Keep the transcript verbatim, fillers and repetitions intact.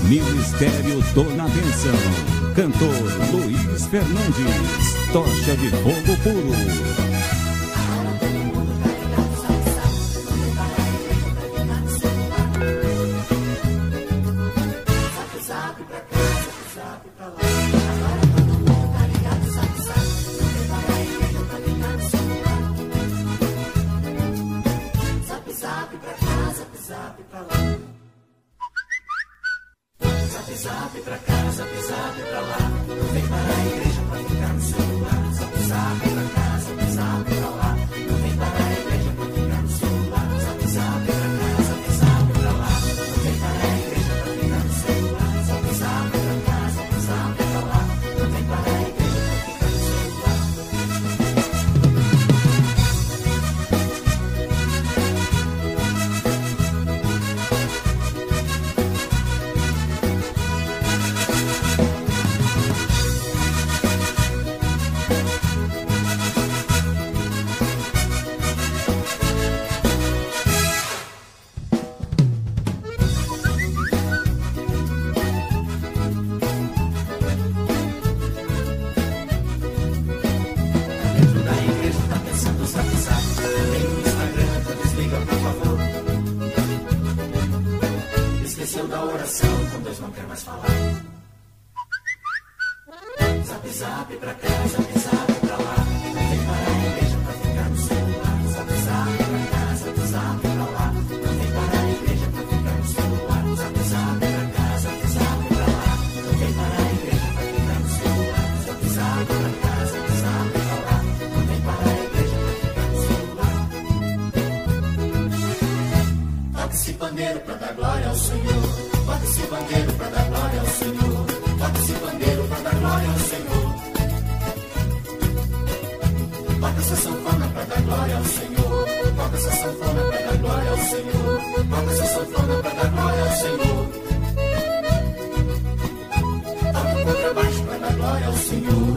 Ministério Dona Bênção. Cantor Luiz Fernandes. Tocha de fogo puro. Zap pra cá, zap zap pra lá. Não vem para a igreja pra ficar no celular. Zap zap pra cá, zap zap pra lá. Não vem para a igreja pra ficar no celular. Zap zap pra cá, zap zap pra lá. Não vem para a igreja pra ficar no celular. Zap zap pra cá, zap zap pra lá. Não vem para a igreja pra ficar no celular. Esqueceu da oração, com Deus não quer mais falar. Zap zap pra cá, zap zap pra lá. Não vem para a igreja pra ficar no celular. Zap zap pra cá, zap zap pra lá. Não vem para a igreja pra ficar no celular. Zap zap pra cá, zap zap pra lá. Não vem para a igreja pra ficar no celular. Zap zap pra cá, zap zap pra lá. Não vem para a igreja pra ficar no celular. Toque esse pandeiro pra dar glória ao Senhor. Toque esse pandeiro pra dar glória ao Senhor. Toque esse pandeiro pra dar glória ao Senhor. Toque essa sanfona pra dar glória ao Senhor. Toque essa sanfona pra dar glória ao Senhor. Toque essa sanfona pra dar glória ao Senhor. Toque o contrabaixo pra dar glória ao Senhor.